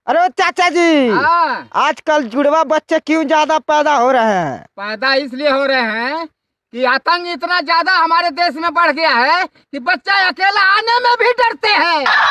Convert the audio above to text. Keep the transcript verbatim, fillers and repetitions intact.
अरे ओ चाचा जी, हाँ। आजकल जुड़वा बच्चे क्यों ज्यादा पैदा हो रहे हैं? पैदा इसलिए हो रहे हैं कि आतंक इतना ज्यादा हमारे देश में बढ़ गया है कि बच्चा अकेला आने में भी डरते हैं।